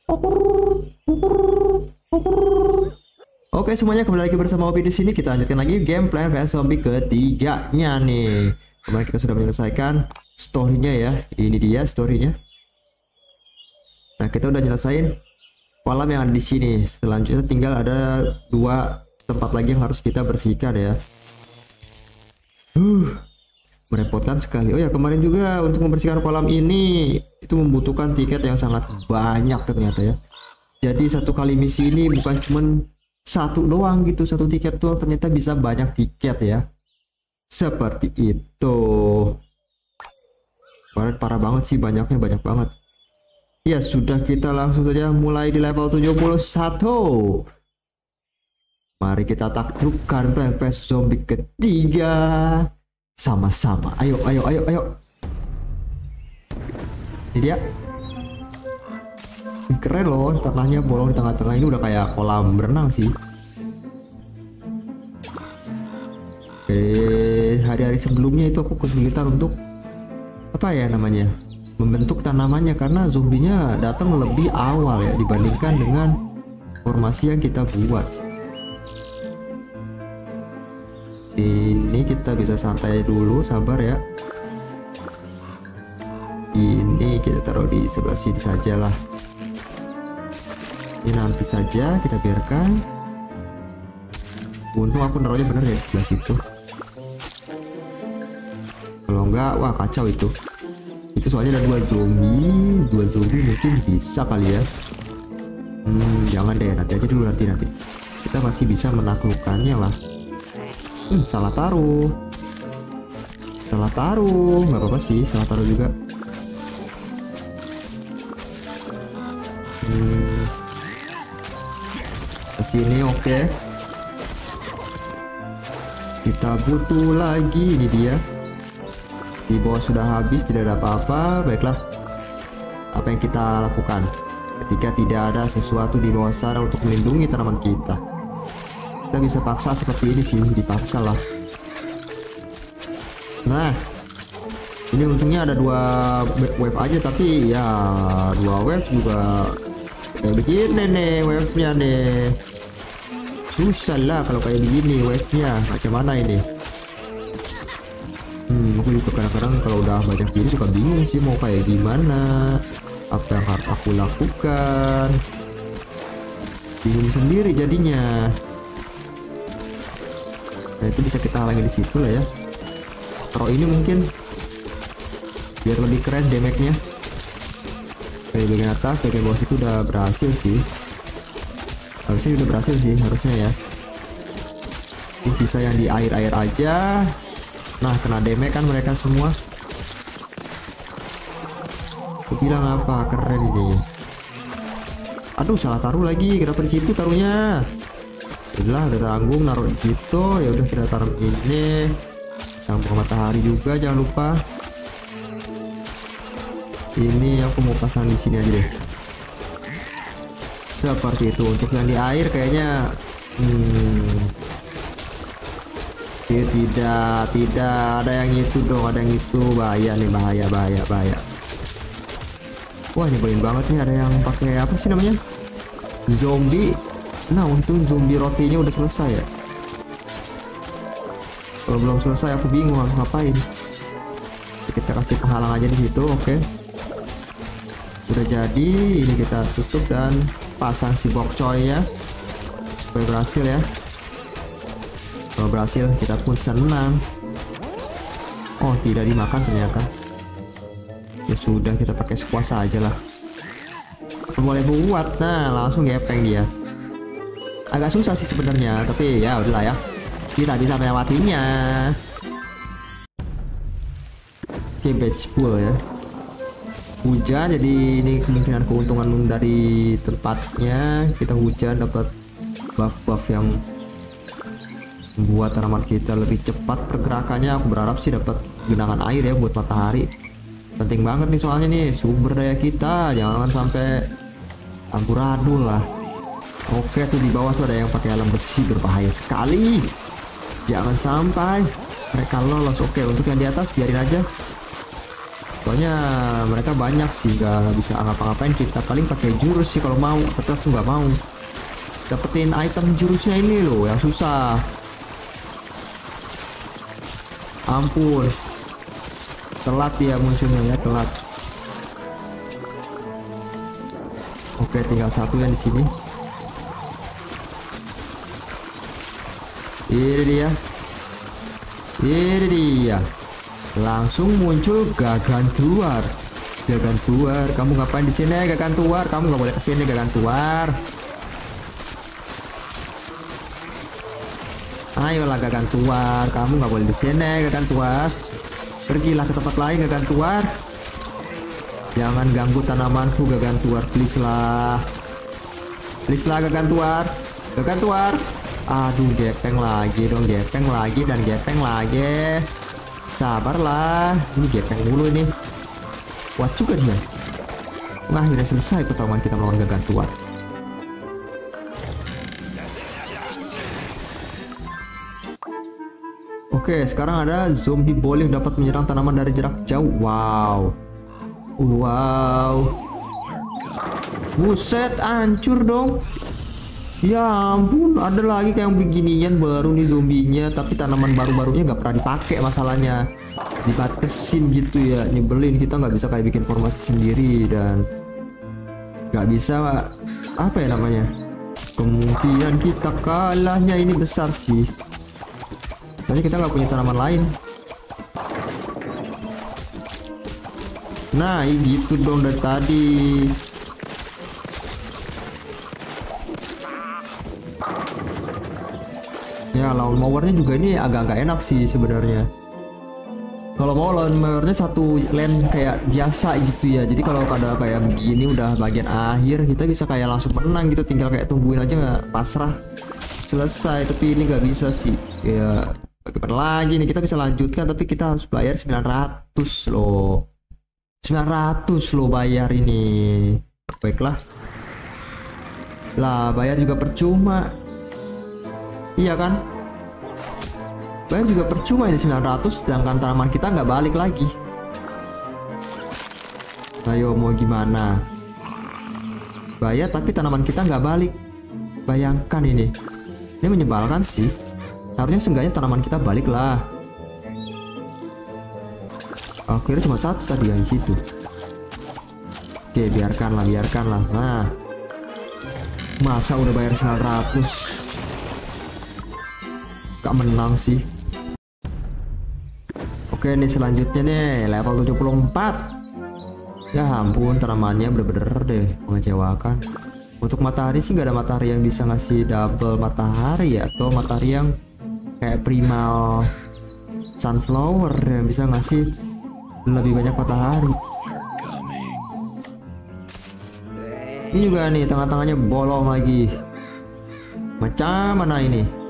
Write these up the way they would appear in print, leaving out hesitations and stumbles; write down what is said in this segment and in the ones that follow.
Oke semuanya, kembali lagi bersama Obi di sini. Kita lanjutkan lagi game Plants vs Zombie ketiganya nih. Kemarin kita sudah menyelesaikan story-nya ya. Ini dia story-nya. Nah, kita udah nyelesain kolam yang ada di sini. Selanjutnya tinggal ada 2 tempat lagi yang harus kita bersihkan ya. Merepotkan sekali. Oh ya, kemarin juga untuk membersihkan kolam ini itu membutuhkan tiket yang sangat banyak ternyata ya. Jadi satu kali misi ini bukan cuman satu doang gitu, satu tiket tuh ternyata bisa banyak tiket ya, seperti itu. Kemarin parah banget sih, banyaknya banyak banget ya. Sudah, kita langsung saja mulai di level 71. Mari kita taklukkan Plants vs Zombie ketiga sama-sama. Ayo ayo ayo ayo. Ini dia. Keren loh, tanahnya bolong di tengah-tengah. Ini udah kayak kolam berenang sih. Oke, hari-hari sebelumnya itu aku kesulitan untuk apa ya namanya, membentuk tanamannya karena zombinya datang lebih awal ya dibandingkan dengan formasi yang kita buat. Ini kita bisa santai dulu, sabar ya. Ini kita taruh di sebelah sini sajalah. Ini nanti saja kita biarkan. Untung aku naruhnya bener ya sebelah situ. Kalau enggak, wah kacau itu. Itu soalnya ada 2 zombie mungkin bisa kali ya. Jangan deh, nanti aja dulu, nanti. Kita masih bisa menaklukkannya lah. Salah taruh. Nggak apa-apa sih, salah taruh juga. Sini oke. Kita butuh lagi, ini dia. Di bawah sudah habis, tidak ada apa-apa. Baiklah, apa yang kita lakukan ketika tidak ada sesuatu di bawah sana untuk melindungi tanaman kita? Kita bisa paksa seperti ini sih, dipaksa lah. Nah, ini untungnya ada 2 wave aja, tapi ya 2 wave juga kayak begini nih wave-nya nih. Susah lah kalau kayak begini wave-nya. Macam mana ini? Aku juga kadang-kadang kalau udah banyak gini suka bingung sih mau kayak gimana, apa yang harus aku lakukan. Bingung sendiri jadinya. Nah, itu bisa kita halangi di situ lah ya. Taruh ini mungkin biar lebih keren damage-nya. Kayak bagian atas, bagian bawah itu udah berhasil sih. Harusnya udah berhasil sih, harusnya ya. Ini sisa yang di air-air aja. Nah, kena damage kan mereka semua. Aku bilang apa, keren ini. Aduh, salah taruh lagi. Kenapa di situ taruhnya? Udah tanggung, naruh di situ. Ya udah, kita taruh ini. Sambung matahari juga, jangan lupa. Ini aku mau pasang di sini aja deh. Seperti itu. Untuk yang di air kayaknya tidak ada yang itu dong, ada yang itu. Bahaya nih, bahaya. Wah, nyebelin banget nih, ada yang pakai apa sih namanya, zombie. Nah, untung zombie rotinya udah selesai ya. Kalau belum selesai aku bingung harus ngapain. Kita kasih penghalang aja di situ. Oke, udah jadi. Ini kita tutup dan pasang si bokcoy ya, supaya berhasil ya. Kalau berhasil kita pun senang. Oh, tidak dimakan ternyata. Ya sudah, kita pakai sekuasa aja lah. Boleh buat. Nah, langsung gepeng dia. Agak susah sih sebenarnya, tapi ya udahlah ya, kita bisa melewatinya. Oke, batch full ya. Hujan, jadi ini kemungkinan keuntungan dari tempatnya. Kita hujan dapat buff-buff yang membuat tanaman kita lebih cepat pergerakannya. Aku berharap sih dapat genangan air ya buat matahari. Penting banget nih soalnya nih sumber daya kita, jangan sampai amburadul lah. Oke, tuh di bawah tuh ada yang pakai helm besi, berbahaya sekali. Jangan sampai mereka lolos. Oke, untuk yang di atas biarin aja. Soalnya mereka banyak sih, gak bisa ngapa-ngapain. Kita paling pakai jurus sih kalau mau, tapi aku nggak mau dapetin item jurusnya ini loh yang susah. Ampun, telat ya munculnya ya, telat. Oke, tinggal satu yang di sini. Ini dia. Ini dia. Langsung muncul Gagantuar. Gagantuar, kamu ngapain di sini, Gagantuar? Kamu nggak boleh kesini, Gagantuar. Ayolah Gagantuar, kamu nggak boleh di sini, Gagantuar. Pergilah ke tempat lain, Gagantuar. Jangan ganggu tanamanku, Gagantuar, please lah. Please lah, Gagantuar. Gagantuar. Aduh, gepeng lagi dong, gepeng lagi dan gepeng lagi. Sabarlah, ini gepeng dulu ini. Kuat juga dia. Nah, akhirnya selesai pertarungan kita melawan Gagantuar. Oke, sekarang ada zombie bowling dapat menyerang tanaman dari jarak jauh. Wow. Wow. Buset, hancur dong. Ya ampun, ada lagi kayak yang beginian baru nih zombinya, tapi tanaman baru-barunya nggak pernah dipakai masalahnya. Dibatasin gitu ya, nyebelin. Kita nggak bisa kayak bikin formasi sendiri dan nggak bisa, apa ya namanya, kemungkinan kita kalahnya ini besar sih. Soalnya kita nggak punya tanaman lain. Nah, gitu dong dari tadi. Ya, lawan mowernya juga ini agak-agak enak sih sebenarnya. Kalau mau lawan mowernya satu lane kayak biasa gitu ya. Jadi kalau ada kayak begini udah bagian akhir, kita bisa kayak langsung menang gitu. Tinggal kayak tungguin aja, nggak pasrah selesai. Tapi ini nggak bisa sih. Ya bagaimana lagi nih, kita bisa lanjutkan tapi kita harus bayar 900 loh. 900 loh bayar ini. Baiklah. Lah, bayar juga percuma. Iya kan? Bayar juga percuma ini 900, sedangkan tanaman kita nggak balik lagi. Ayo mau gimana? Bayar tapi tanaman kita nggak balik. Bayangkan ini. Ini menyebalkan sih. Harusnya seenggaknya tanaman kita balik lah. Akhirnya cuma satu tadi yang situ. Oke, biarkanlah, biarkanlah. Nah, masa udah bayar 900 gak menang sih. Oke nih, selanjutnya nih level 74. Ya ampun, tanamannya bener-bener deh mengecewakan. Untuk matahari sih gak ada matahari yang bisa ngasih double matahari ya, atau matahari yang kayak primal sunflower yang bisa ngasih lebih banyak matahari. Ini juga nih tengah-tengahnya bolong lagi. Macam mana ini?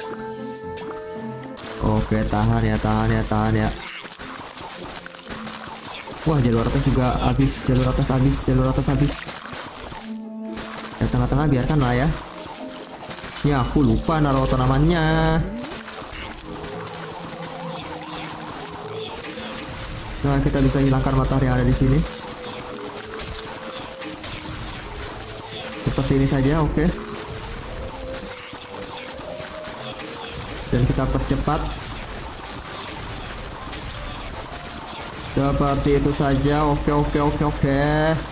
Oke, tahan ya, tahan ya, tahan ya. Wah, jalur atas juga habis, jalur atas habis, jalur atas habis. Ya, tengah-tengah biarkan lah ya. Sini aku lupa naruh tanamannya. Nah, kita bisa hilangkan matahari yang ada di sini. Seperti ini saja, oke. Dan kita percepat seperti itu saja. Oke, oke, oke, oke.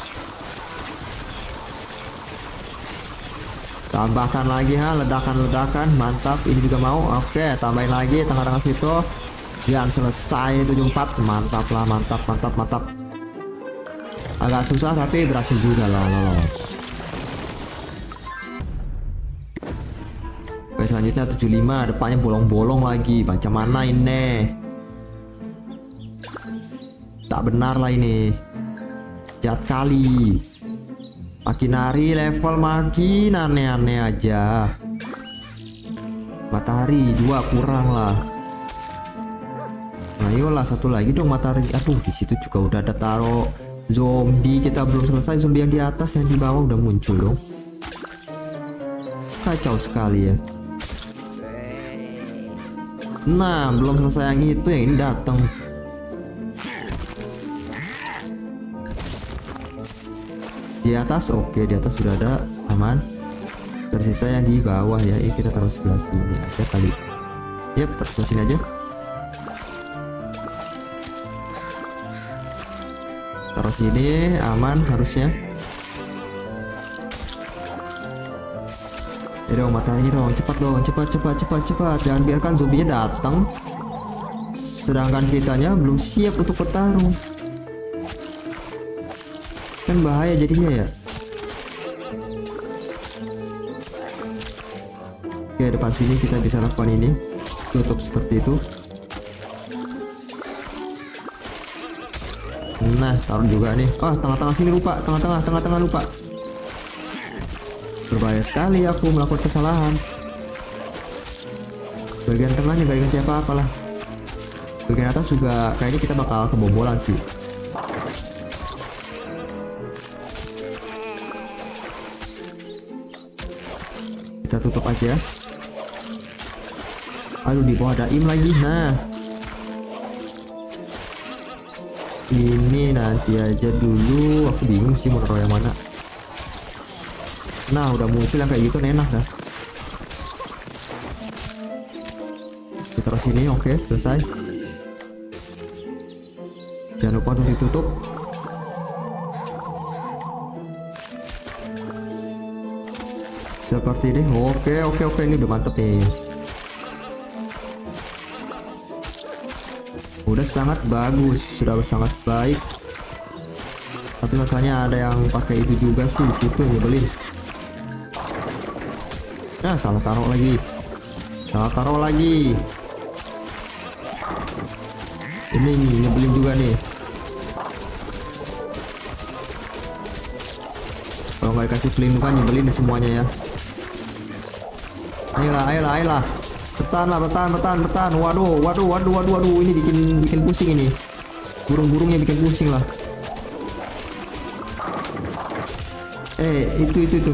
Tambahkan lagi ha, ledakan-ledakan. Mantap, ini juga mau. Oke, tambahin lagi tengah-tengah situ. Dan selesai 74. Mantap lah, mantap, mantap, mantap. Agak susah tapi berhasil juga lah, lolos. Oke, selanjutnya 75, depannya bolong-bolong lagi. Macam mana ini? Tak benar lah ini. Jahat kali. Makin hari level makin aneh-aneh aja. Matahari 2 kurang lah. Nah, ayolah satu lagi dong matahari. Aduh, di situ juga udah ada taruh zombie. Kita belum selesai, zombie yang di atas, yang di bawah udah muncul dong. Kacau sekali ya. Nah, belum selesai yang itu, yang ini datang. Di atas, oke, di atas sudah ada, aman. Tersisa yang di bawah ya, ini kita taruh sebelah sini aja kali. Yep, taruh sebelah sini aja. Taruh sini, aman harusnya. Ya dong, matanya dong, cepat dong, cepat. Jangan biarkan zombinya datang. Sedangkan kitanya belum siap untuk bertarung. Kan bahaya jadinya ya. Oke, depan sini kita bisa lakukan ini. Tutup seperti itu. Nah, taruh juga nih. Ah, tengah-tengah sini lupa, tengah-tengah lupa. Berbahaya sekali aku melakukan kesalahan. Bagian tengahnya gak dikasih apa-apa lah. Bagian atas juga kayaknya kita bakal kebobolan sih. Kita tutup aja. Aduh, di bawah ada im lagi. Nah, ini nanti aja dulu. Aku bingung sih mau taruh yang mana. Nah, udah muncul yang kayak gitu enak dah. Kita taruh sini, oke, selesai. Jangan lupa untuk ditutup. Seperti ini. Oke, ini udah mantep nih. Udah sangat bagus, sudah sangat baik. Tapi masalahnya ada yang pakai itu juga sih di situ, nyebelin. Nah, salah taruh lagi. Ini nih, nyebelin juga nih. Kalau nggak dikasih pelindungan, nyebelin nih semuanya ya. Ayolah. Bertahan. Waduh. Ini bikin pusing ini. Burung-burungnya bikin pusing lah. Itu.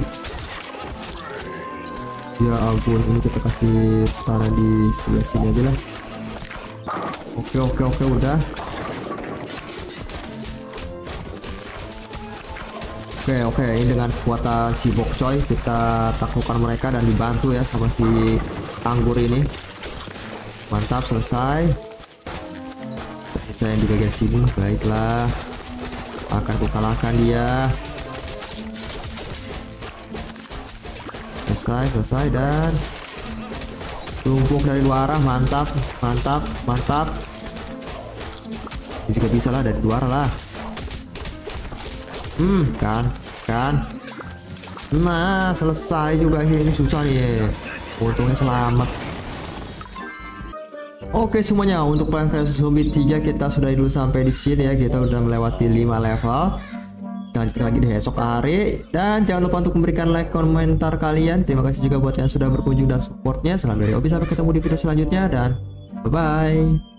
Ya ampun, ini kita kasih tanah di sebelah sini aja lah. Oke, udah. Oke, ini dengan kekuatan si Bokcoy kita taklukkan mereka dan dibantu ya sama si anggur ini. Mantap, selesai. Tersisa yang di bagian sini, baiklah. Akan kukalahkan dia. Selesai dan tumpuk dari dua arah. Mantap. Ini juga bisa lah dari dua arah lah. Kan. Nah, selesai juga. Ini susah nih. Untungnya selamat. Oke semuanya, untuk Plants vs Zombies 3 kita sudah dulu sampai di sini ya. Kita udah melewati 5 level. Lanjutkan lagi di esok hari, dan jangan lupa untuk memberikan like, komentar kalian. Terima kasih juga buat yang sudah berkunjung dan supportnya. Salam dari Obi, sampai ketemu di video selanjutnya dan bye bye.